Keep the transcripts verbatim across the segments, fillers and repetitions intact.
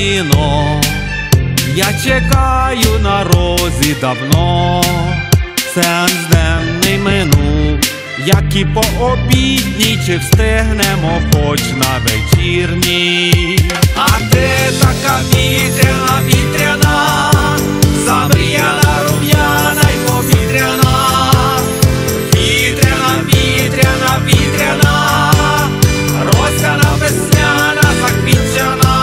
піаніно. Я чекаю на розі давно, сеанс денний минув, як і по обідній, чи встигнемо хоч на вечірній. А ти така вітряна, вітряна, замріяна, рум'яна й повітряна. Вітряна, вітряна, вітряна, розсяна, весняна, заквітчана.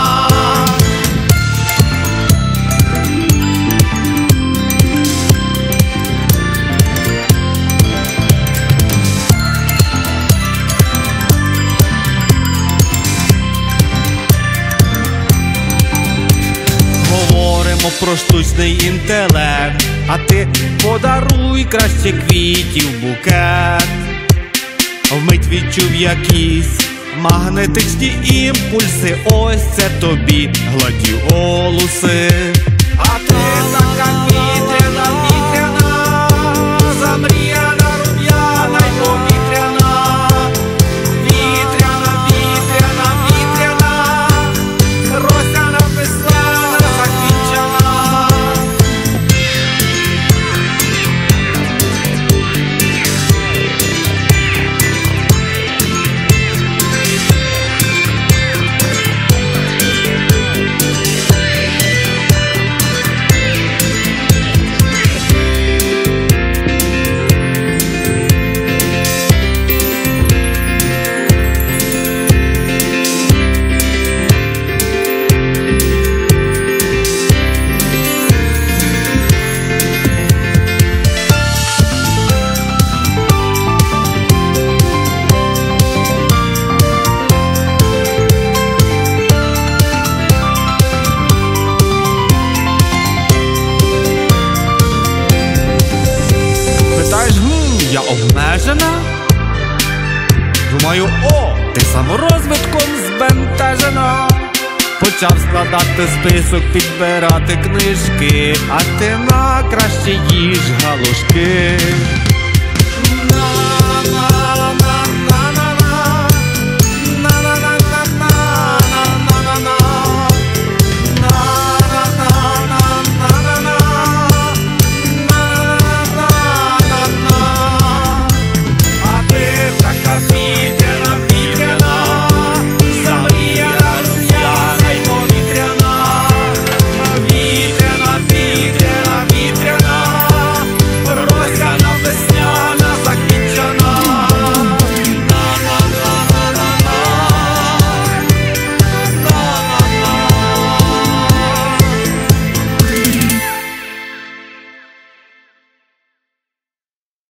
Говоримо про штучний інтелект, а ти подаруй краще квітів букет. Вмить відчув якісь магнетичні імпульси, ось це тобі гладіолуси. А ти така вітряна, вітряна, замріяна, рум'яна й повітряна. Вітряна, вітряна, вітряна, розсяна, весняна, заквітчана. Я обмежена? Думаю, о, ти саморозвитком збентежена. Почав складати список, підбирати книжки, а ти на краще їж галушки.